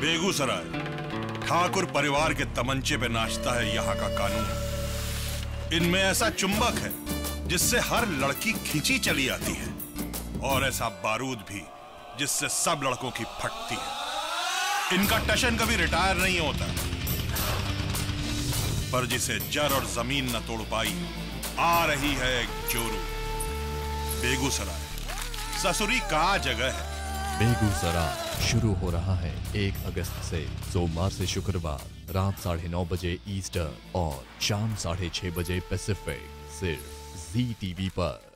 बेगूसराय ठाकुर परिवार के तमंचे पे नाचता है यहाँ का कानून। इनमें ऐसा चुंबक है जिससे हर लड़की खींची चली आती है, और ऐसा बारूद भी जिससे सब लड़कों की फटती है। इनका टशन कभी रिटायर नहीं होता, पर जिसे जड़ और जमीन न तोड़ पाई, आ रही है एक जोरू। बेगूसराय ससुरी का जगह है। बेगूसराय शुरू हो रहा है 1 अगस्त से, सोमवार से शुक्रवार रात 9:30 बजे ईस्टर्न और शाम 6:30 बजे पैसिफिक, सिर्फ ZTV पर।